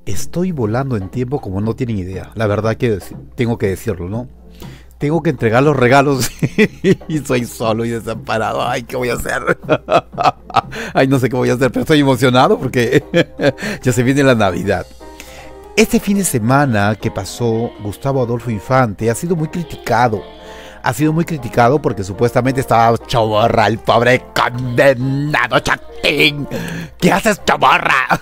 Estoy volando en tiempo como no tienen idea. La verdad que tengo que decirlo, ¿no? Tengo que entregar los regalos y soy solo y desamparado. Ay, ¿qué voy a hacer? Ay, no sé qué voy a hacer, pero estoy emocionado porque ya se viene la Navidad. Este fin de semana que pasó, Gustavo Adolfo Infante ha sido muy criticado. Ha sido muy criticado porque supuestamente estaba chaborra el pobre condenado chatín. ¿Qué haces, chaborra?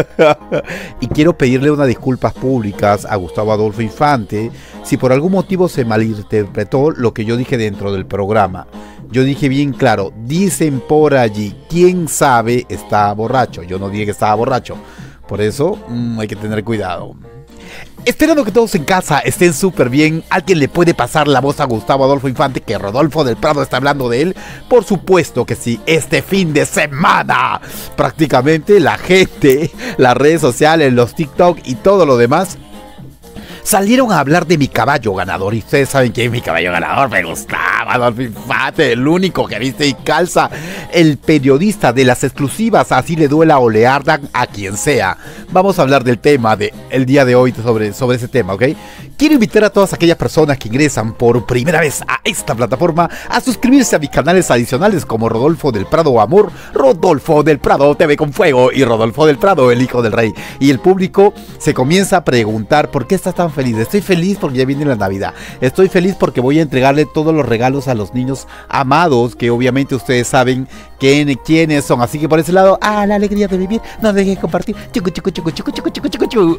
Y quiero pedirle unas disculpas públicas a Gustavo Adolfo Infante si por algún motivo se malinterpretó lo que yo dije dentro del programa. Yo dije bien claro, dicen por allí, quién sabe está borracho. Yo no dije que estaba borracho. Por eso hay que tener cuidado. Esperando que todos en casa estén súper bien. ¿Alguien le puede pasar la voz a Gustavo Adolfo Infante que Rodolfo del Prado está hablando de él? Por supuesto que sí. Este fin de semana prácticamente la gente, las redes sociales, los TikTok y todo lo demás salieron a hablar de mi caballo ganador. Y ustedes saben quién es mi caballo ganador. Me gustaba Adolfo Infante, el único que viste y calza. El periodista de las exclusivas, así le duela o le ardan a quien sea. Vamos a hablar del tema del día de hoy sobre ese tema, ¿ok? Quiero invitar a todas aquellas personas que ingresan por primera vez a esta plataforma a suscribirse a mis canales adicionales como Rodolfo del Prado Amor, Rodolfo del Prado TV con Fuego y Rodolfo del Prado, el Hijo del Rey. Y el público se comienza a preguntar ¿por qué estás tan feliz? Estoy feliz porque ya viene la Navidad. Estoy feliz porque voy a entregarle todos los regalos a los niños amados que obviamente ustedes saben quiénes son. Así que por ese lado, la alegría de vivir, no dejes de compartir. Chucu, chucu, chucu, chucu, chucu, chucu, chucu, chucu.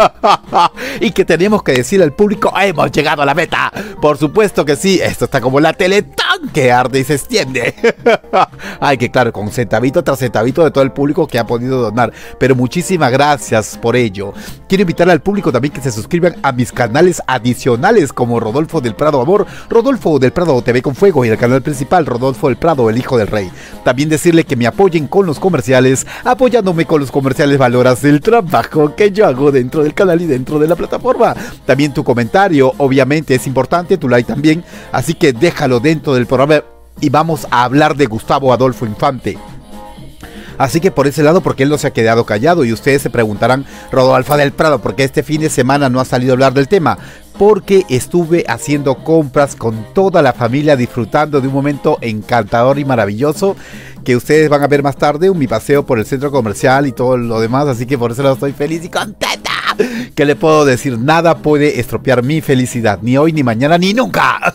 Y que tenemos que decirle al público, hemos llegado a la meta. Por supuesto que sí, esto está como la Teletón que arde y se extiende. Ay, que claro, con centavito tras centavito de todo el público que ha podido donar. Pero muchísimas gracias por ello. Quiero invitar al público también que se suscriban a mis canales adicionales como Rodolfo del Prado Amor, Rodolfo del Prado TV con Fuego y el canal principal Rodolfo del Prado, el Hijo del Rey. También decirle que me apoyen con los comerciales. Apoyándome con los comerciales valoras el trabajo que yo hago dentro del canal y dentro de la plataforma. También tu comentario obviamente es importante, tu like también, así que déjalo dentro del programa y vamos a hablar de Gustavo Adolfo Infante. Así que por ese lado, porque él no se ha quedado callado y ustedes se preguntarán, Rodolfo del Prado, ¿por qué este fin de semana no ha salido a hablar del tema? Porque estuve haciendo compras con toda la familia, disfrutando de un momento encantador y maravilloso que ustedes van a ver más tarde, mi paseo por el centro comercial y todo lo demás, así que por eso estoy feliz y contenta. ¿Qué le puedo decir? Nada puede estropear mi felicidad, ni hoy, ni mañana, ni nunca.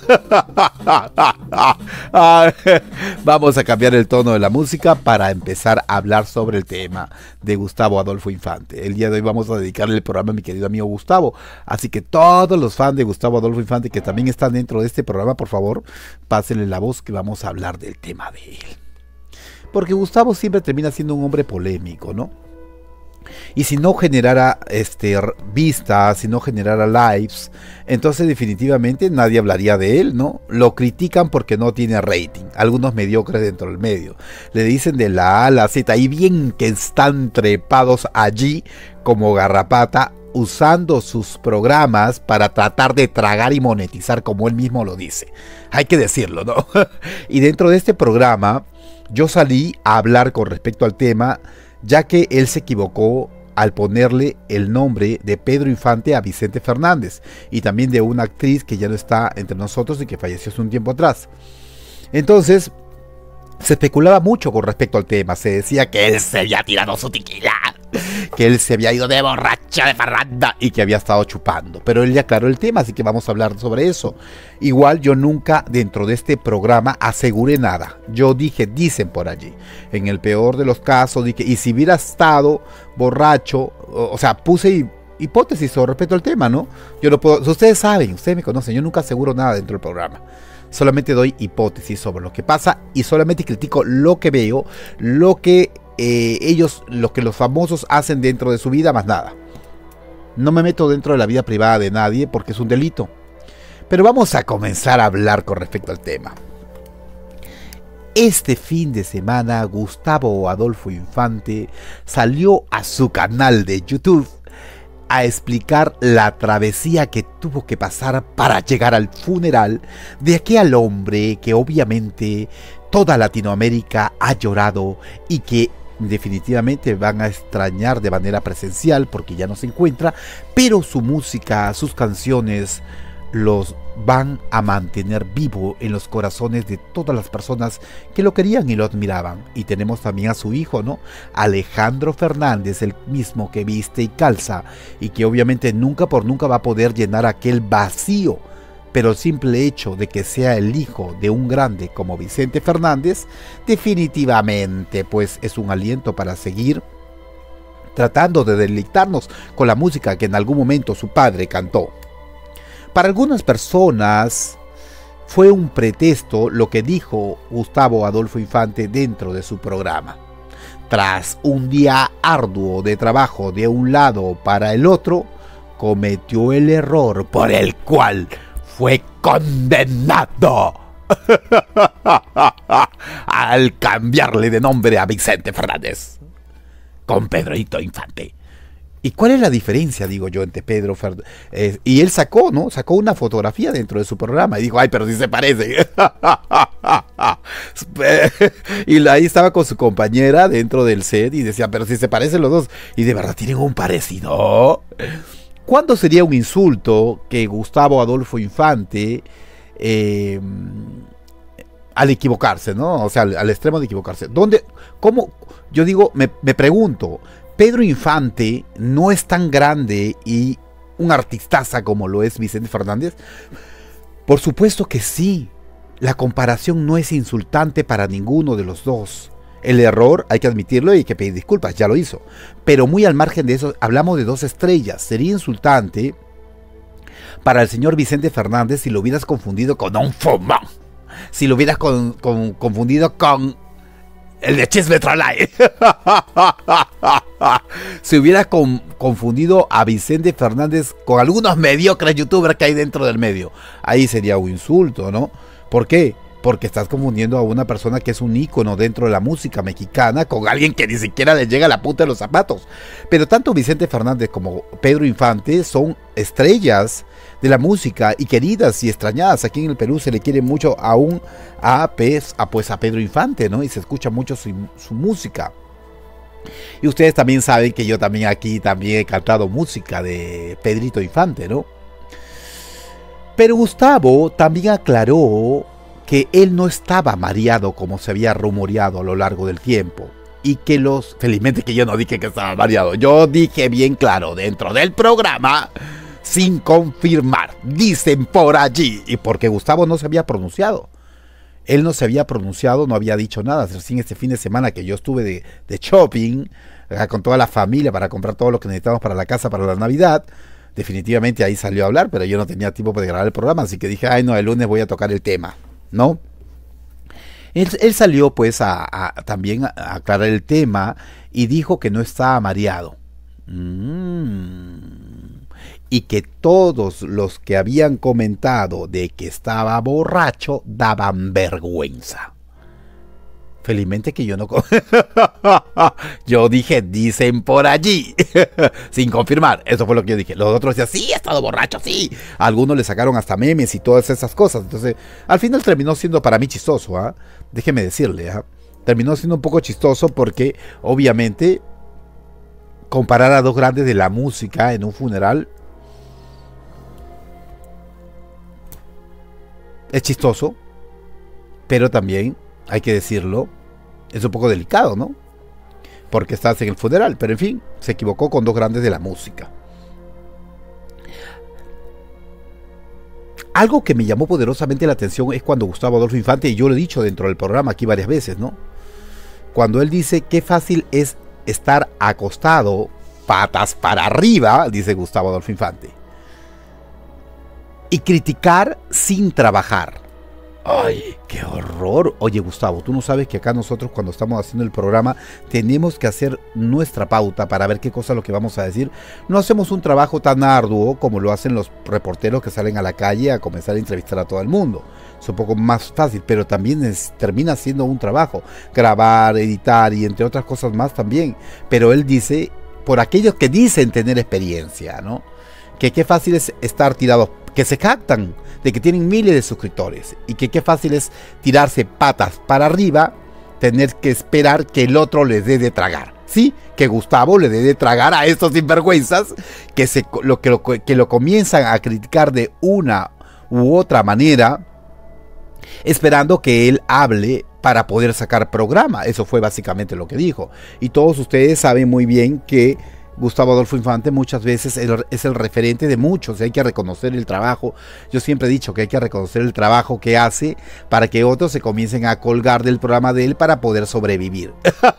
Vamos a cambiar el tono de la música para empezar a hablar sobre el tema de Gustavo Adolfo Infante. El día de hoy vamos a dedicarle el programa a mi querido amigo Gustavo, así que todos los fans de Gustavo Adolfo Infante que también están dentro de este programa, por favor, pásenle la voz que vamos a hablar del tema de él. Porque Gustavo siempre termina siendo un hombre polémico, ¿no? Y si no generara vistas, si no generara lives, entonces definitivamente nadie hablaría de él, ¿no? Lo critican porque no tiene rating, algunos mediocres dentro del medio. Le dicen de la A a la Z, y bien que están trepados allí como garrapata, usando sus programas para tratar de tragar y monetizar, como él mismo lo dice. Hay que decirlo, ¿no? Y dentro de este programa, yo salí a hablar con respecto al tema, ya que él se equivocó al ponerle el nombre de Pedro Infante a Vicente Fernández, y también de una actriz que ya no está entre nosotros y que falleció hace un tiempo atrás. Entonces, se especulaba mucho con respecto al tema. Se decía que él se había tirado su tequila, que él se había ido de borracha, de parranda, y que había estado chupando. Pero él ya aclaró el tema, así que vamos a hablar sobre eso. Igual yo nunca dentro de este programa aseguré nada. Yo dije, dicen por allí. En el peor de los casos dije, y si hubiera estado borracho, o sea, puse hipótesis sobre respecto al tema, ¿no? Yo no puedo, ustedes saben, ustedes me conocen, yo nunca aseguro nada dentro del programa. Solamente doy hipótesis sobre lo que pasa y solamente critico lo que veo, lo que lo que los famosos hacen dentro de su vida, más nada. No me meto dentro de la vida privada de nadie porque es un delito. Pero vamos a comenzar a hablar con respecto al tema. Este fin de semana Gustavo Adolfo Infante salió a su canal de YouTube a explicar la travesía que tuvo que pasar para llegar al funeral de aquel hombre que obviamente toda Latinoamérica ha llorado y que definitivamente van a extrañar de manera presencial porque ya no se encuentra, pero su música, sus canciones los van a mantener vivo en los corazones de todas las personas que lo querían y lo admiraban. Y tenemos también a su hijo, ¿no? Alejandro Fernández, el mismo que viste y calza, y que obviamente nunca por nunca va a poder llenar aquel vacío, pero el simple hecho de que sea el hijo de un grande como Vicente Fernández, definitivamente pues es un aliento para seguir tratando de deleitarnos con la música que en algún momento su padre cantó. Para algunas personas fue un pretexto lo que dijo Gustavo Adolfo Infante dentro de su programa. Tras un día arduo de trabajo de un lado para el otro, cometió el error por el cual fue condenado al cambiarle de nombre a Vicente Fernández con Pedrito Infante. ¿Y cuál es la diferencia, digo yo, entre Pedro Fernández? Y él sacó, ¿no? Sacó una fotografía dentro de su programa y dijo, ay, pero sí se parece. Y ahí estaba con su compañera dentro del set y decía, pero sí se parecen los dos. Y de verdad tienen un parecido. ¿Cuándo sería un insulto que Gustavo Adolfo Infante, al equivocarse, ¿no? O sea, al extremo de equivocarse? ¿Dónde? ¿Cómo? Yo digo, me pregunto, Pedro Infante no es tan grande y un artistaza como lo es Vicente Fernández. Por supuesto que sí. La comparación no es insultante para ninguno de los dos. El error hay que admitirlo y hay que pedir disculpas, ya lo hizo. Pero muy al margen de eso, hablamos de dos estrellas. Sería insultante para el señor Vicente Fernández si lo hubieras confundido con un fumón. Si lo hubieras confundido con el de Chisme Trolay. Si hubiera confundido a Vicente Fernández con algunos mediocres youtubers que hay dentro del medio, ahí sería un insulto, ¿no? ¿Por qué? Porque estás confundiendo a una persona que es un ícono dentro de la música mexicana con alguien que ni siquiera le llega a la punta de los zapatos. Pero tanto Vicente Fernández como Pedro Infante son estrellas de la música y queridas y extrañadas. Aquí en el Perú se le quiere mucho aún a Pedro Infante, ¿no? Y se escucha mucho su música. Y ustedes también saben que yo también aquí también he cantado música de Pedrito Infante, ¿no? Pero Gustavo también aclaró que él no estaba mareado como se había rumoreado a lo largo del tiempo. Y que felizmente que yo no dije que estaba mareado. Yo dije bien claro dentro del programa, sin confirmar, dicen por allí. Y porque Gustavo no se había pronunciado. Él no se había pronunciado, no había dicho nada. Recién este fin de semana que yo estuve de shopping con toda la familia para comprar todo lo que necesitamos para la casa, para la Navidad. Definitivamente ahí salió a hablar, pero yo no tenía tiempo para grabar el programa. Así que dije, ay no, el lunes voy a tocar el tema, ¿no? Él salió pues también a aclarar el tema y dijo que no estaba mareado. Y que todos los que habían comentado de que estaba borracho daban vergüenza. Felizmente que yo no... Yo dije, dicen por allí, sin confirmar. Eso fue lo que yo dije. Los otros decían, sí, he estado borracho, sí. A algunos le sacaron hasta memes y todas esas cosas. Entonces, al final terminó siendo para mí chistoso, ¿ah? Déjeme decirle, ¿ah? Terminó siendo un poco chistoso porque, obviamente, comparar a dos grandes de la música en un funeral es chistoso, pero también, hay que decirlo, es un poco delicado, ¿no? Porque estás en el funeral, pero en fin, se equivocó con dos grandes de la música. Algo que me llamó poderosamente la atención es cuando Gustavo Adolfo Infante, y yo lo he dicho dentro del programa aquí varias veces, ¿no? Cuando él dice qué fácil es estar acostado, patas para arriba, dice Gustavo Adolfo Infante, y criticar sin trabajar. ¡Ay, qué horror! Oye, Gustavo, tú no sabes que acá nosotros cuando estamos haciendo el programa tenemos que hacer nuestra pauta para ver qué cosa es lo que vamos a decir. No hacemos un trabajo tan arduo como lo hacen los reporteros que salen a la calle a comenzar a entrevistar a todo el mundo. Es un poco más fácil, pero también termina siendo un trabajo. Grabar, editar y entre otras cosas más también. Pero él dice, por aquellos que dicen tener experiencia, ¿no? Que qué fácil es estar tirados, que se jactan de que tienen miles de suscriptores y que qué fácil es tirarse patas para arriba tener que esperar que el otro les dé de tragar. Sí, que Gustavo le dé de tragar a estos sinvergüenzas que lo comienzan a criticar de una u otra manera, esperando que él hable para poder sacar programa. Eso fue básicamente lo que dijo. Y todos ustedes saben muy bien que Gustavo Adolfo Infante muchas veces es el referente de muchos, y hay que reconocer el trabajo. Yo siempre he dicho que hay que reconocer el trabajo que hace para que otros se comiencen a colgar del programa de él para poder sobrevivir.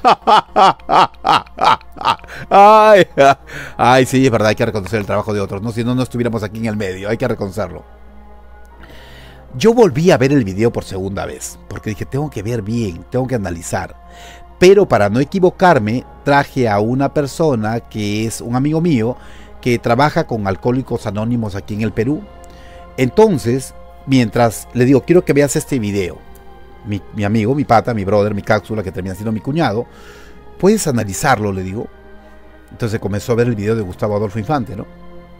Ay, sí, es verdad, hay que reconocer el trabajo de otros, ¿no? Si no, no estuviéramos aquí en el medio, hay que reconocerlo. Yo volví a ver el video por segunda vez, porque dije, tengo que ver bien, tengo que analizar. Pero para no equivocarme, traje a una persona que es un amigo mío, que trabaja con Alcohólicos Anónimos aquí en el Perú. Entonces, mientras le digo, quiero que veas este video, mi amigo, mi pata, mi brother, mi cápsula, que termina siendo mi cuñado, ¿puedes analizarlo?, le digo. Entonces comenzó a ver el video de Gustavo Adolfo Infante, ¿no?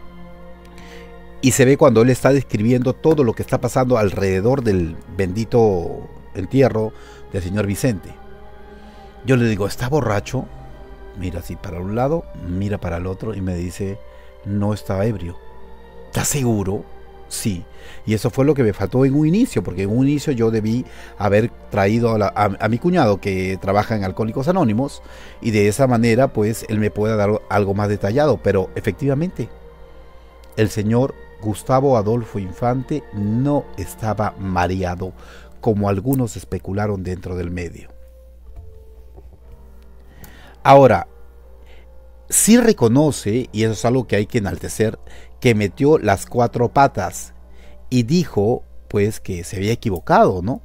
Y se ve cuando él está describiendo todo lo que está pasando alrededor del bendito entierro del señor Vicente. Yo le digo, ¿está borracho? Mira así para un lado, mira para el otro y me dice, no estaba ebrio. ¿Estás seguro? Sí. Y eso fue lo que me faltó en un inicio, porque en un inicio yo debí haber traído a mi cuñado que trabaja en Alcohólicos Anónimos, y de esa manera pues él me pueda dar algo más detallado. Pero efectivamente, el señor Gustavo Adolfo Infante no estaba mareado, como algunos especularon dentro del medio. Ahora, sí reconoce, y eso es algo que hay que enaltecer, que metió las 4 patas y dijo pues que se había equivocado, ¿no?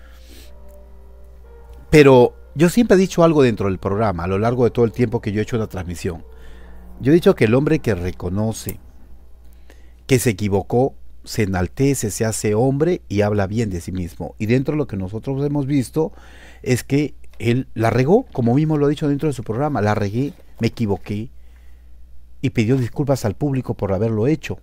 Pero yo siempre he dicho algo dentro del programa, a lo largo de todo el tiempo que yo he hecho una transmisión. Yo he dicho que el hombre que reconoce que se equivocó, se enaltece, se hace hombre y habla bien de sí mismo. Y dentro de lo que nosotros hemos visto es que él la regó, como mismo lo ha dicho dentro de su programa, la regué, me equivoqué, y pidió disculpas al público por haberlo hecho.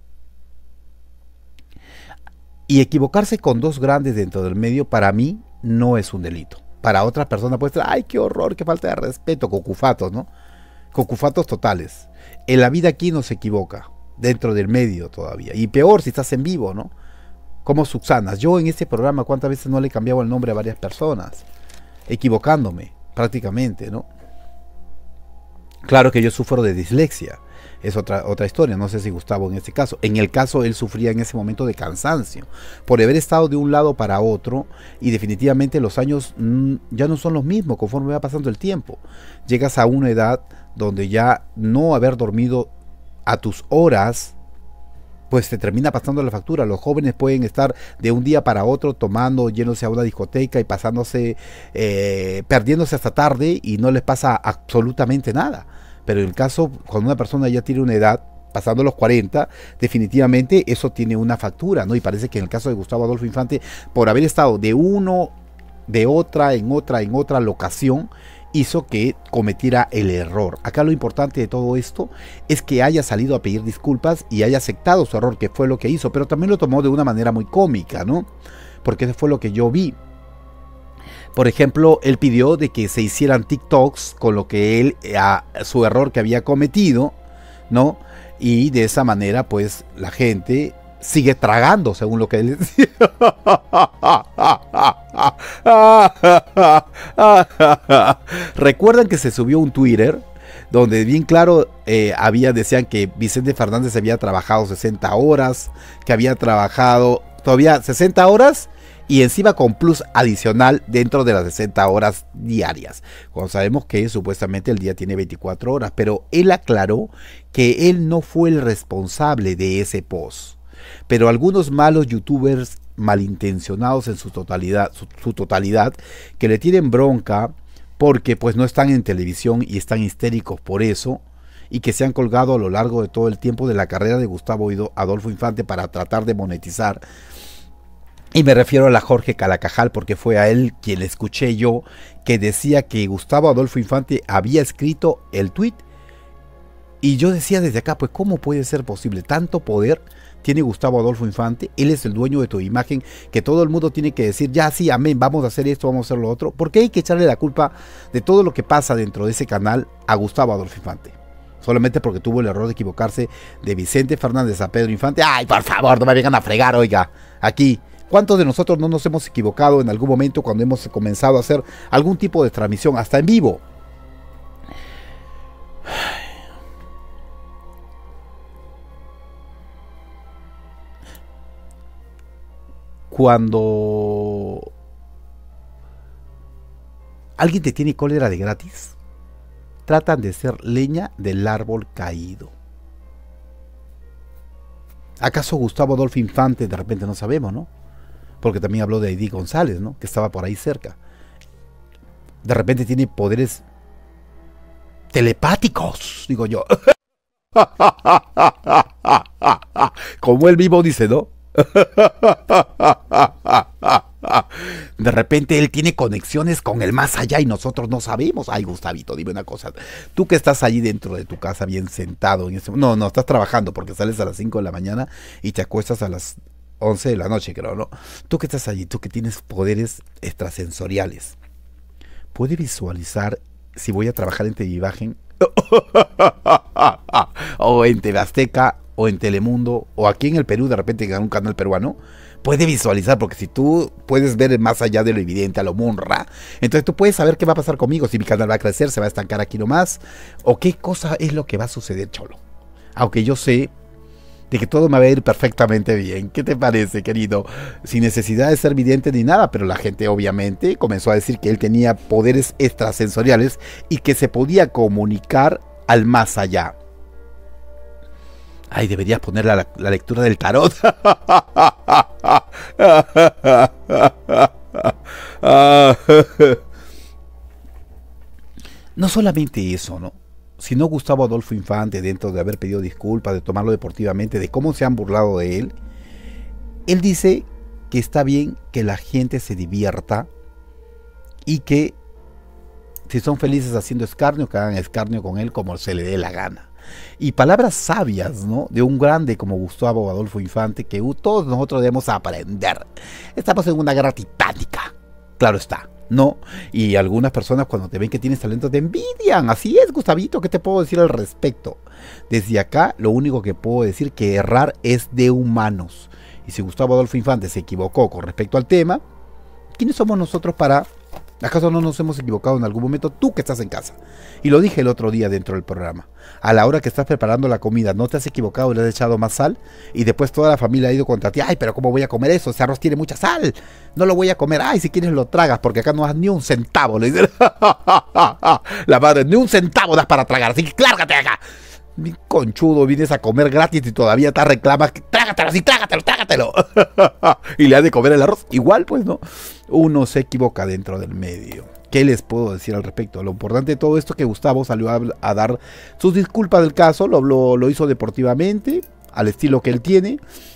Y equivocarse con 2 grandes dentro del medio, para mí, no es un delito. Para otras personas puede ser, ¡ay, qué horror, qué falta de respeto! Cocufatos, ¿no? Cocufatos totales. En la vida aquí no se equivoca, dentro del medio todavía. Y peor si estás en vivo, ¿no? Como subsanas. Yo en este programa, ¿cuántas veces no le he cambiado el nombre a varias personas? Equivocándome, prácticamente, ¿no? Claro que yo sufro de dislexia, es otra historia, no sé si Gustavo en este caso. En el caso, él sufría en ese momento de cansancio, por haber estado de un lado para otro, y definitivamente los años ya no son los mismos conforme va pasando el tiempo. Llegas a una edad donde ya no haber dormido a tus horas, pues te termina pasando la factura. Los jóvenes pueden estar de un día para otro tomando, yéndose a una discoteca y pasándose, perdiéndose hasta tarde, y no les pasa absolutamente nada. Pero en el caso, cuando una persona ya tiene una edad, pasando los 40, definitivamente eso tiene una factura, ¿no? Y parece que en el caso de Gustavo Adolfo Infante, por haber estado de otra en otra locación, hizo que cometiera el error. Acá lo importante de todo esto es que haya salido a pedir disculpas y haya aceptado su error, que fue lo que hizo, pero también lo tomó de una manera muy cómica, ¿no? Porque eso fue lo que yo vi. Por ejemplo, él pidió de que se hicieran TikToks con lo que él, su error que había cometido, ¿no? Y de esa manera, pues, la gente sigue tragando, según lo que él decía. Recuerdan que se subió un Twitter donde bien claro decían que Vicente Fernández había trabajado 60 horas, que había trabajado todavía 60 horas y encima con plus adicional dentro de las 60 horas diarias, cuando sabemos que supuestamente el día tiene 24 horas, pero él aclaró que él no fue el responsable de ese post. Pero algunos malos youtubers malintencionados en su totalidad, que le tienen bronca porque pues no están en televisión y están histéricos por eso, y que se han colgado a lo largo de todo el tiempo de la carrera de Gustavo Adolfo Infante para tratar de monetizar. Y me refiero a la Jorge Calacajal, porque fue a él quien le escuché yo que decía que Gustavo Adolfo Infante había escrito el tweet Y yo decía desde acá, pues ¿cómo puede ser posible? Tanto poder tiene Gustavo Adolfo Infante, él es el dueño de tu imagen, que todo el mundo tiene que decir, ya sí, amén, vamos a hacer esto, vamos a hacer lo otro. ¿Por qué hay que echarle la culpa de todo lo que pasa dentro de ese canal a Gustavo Adolfo Infante? Solamente porque tuvo el error de equivocarse de Vicente Fernández a Pedro Infante. Ay, por favor, no me vengan a fregar, oiga, aquí. ¿Cuántos de nosotros no nos hemos equivocado en algún momento cuando hemos comenzado a hacer algún tipo de transmisión, hasta en vivo? Cuando alguien te tiene cólera de gratis, tratan de ser leña del árbol caído. ¿Acaso Gustavo Adolfo Infante, de repente no sabemos, ¿no? Porque también habló de Aidí González, ¿no? Que estaba por ahí cerca. De repente tiene poderes telepáticos, digo yo. Como él mismo dice, ¿no? De repente él tiene conexiones con el más allá y nosotros no sabemos. Ay, Gustavito, dime una cosa. Tú que estás allí dentro de tu casa bien sentado en ese... No, estás trabajando porque sales a las 5 de la mañana y te acuestas a las 11 de la noche, creo, ¿no? Tú que estás allí, tú que tienes poderes extrasensoriales, ¿puedes visualizar si voy a trabajar en Televivagen o en TV Azteca o en Telemundo o aquí en el Perú, de repente en un canal peruano? Puede visualizar, porque si tú puedes ver más allá de lo evidente, a lo munra, entonces tú puedes saber qué va a pasar conmigo, si mi canal va a crecer, se va a estancar aquí nomás, o qué cosa es lo que va a suceder, cholo. Aunque yo sé de que todo me va a ir perfectamente bien. ¿Qué te parece, querido? Sin necesidad de ser vidente ni nada, pero la gente obviamente comenzó a decir que él tenía poderes extrasensoriales y que se podía comunicar al más allá. Ay, deberías poner la lectura del tarot. No solamente eso, ¿no? Sino Gustavo Adolfo Infante, dentro de haber pedido disculpas, de tomarlo deportivamente, de cómo se han burlado de él, él dice que está bien que la gente se divierta y que si son felices haciendo escarnio, que hagan escarnio con él como se le dé la gana. Y palabras sabias, ¿no? De un grande como Gustavo Adolfo Infante, que todos nosotros debemos aprender. Estamos en una guerra titánica, claro está, ¿no? Y algunas personas cuando te ven que tienes talento te envidian. Así es, Gustavito, ¿qué te puedo decir al respecto? Desde acá, lo único que puedo decir que errar es de humanos. Y si Gustavo Adolfo Infante se equivocó con respecto al tema, ¿quiénes somos nosotros para... ¿Acaso no nos hemos equivocado en algún momento? Tú que estás en casa. Y lo dije el otro día dentro del programa. A la hora que estás preparando la comida, ¿no te has equivocado y le has echado más sal? Y después toda la familia ha ido contra ti. Ay, pero ¿cómo voy a comer eso? Ese arroz tiene mucha sal. No lo voy a comer. Ay, si quieres lo tragas, porque acá no das ni un centavo. Le dice la madre, ni un centavo das para tragar. Así que clárgate acá. Mi conchudo, vienes a comer gratis y todavía te reclamas. Trágatelo, sí, trágatelo. Y le has de comer el arroz. Igual, pues, ¿no? Uno se equivoca dentro del medio. ¿Qué les puedo decir al respecto? Lo importante de todo esto es que Gustavo salió a dar sus disculpas del caso. Lo hizo deportivamente, al estilo que él tiene.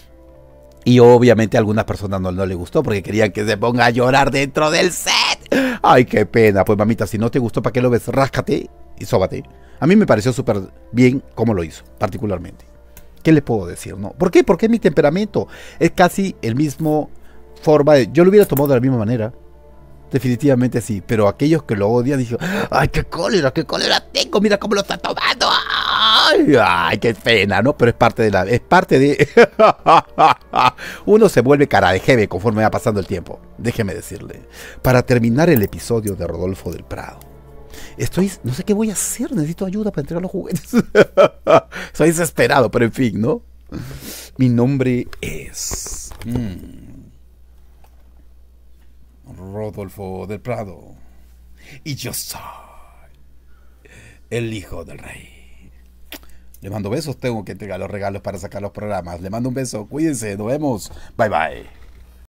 Y obviamente a algunas personas no le gustó porque querían que se ponga a llorar dentro del set. Ay, qué pena. Pues, mamita, si no te gustó, ¿para qué lo ves? Ráscate y sóbate. A mí me pareció súper bien cómo lo hizo, particularmente. ¿Qué le puedo decir, no? ¿Por qué? Porque mi temperamento es casi el mismo forma de... Yo lo hubiera tomado de la misma manera. Definitivamente sí. Pero aquellos que lo odian dicen... ¡Ay, qué cólera tengo! ¡Mira cómo lo está tomando! ¡Ay, qué pena! ¿No? Pero es parte de la... Es parte de... Uno se vuelve cara de jeve conforme va pasando el tiempo. Déjeme decirle. Para terminar el episodio de Rodolfo del Prado. No sé qué voy a hacer, necesito ayuda para entregar los juguetes. Soy desesperado, pero en fin, ¿no? Mi nombre es Rodolfo del Prado. Y yo soy el hijo del rey. Le mando besos, tengo que entregar los regalos para sacar los programas. Le mando un beso, cuídense, nos vemos. Bye bye.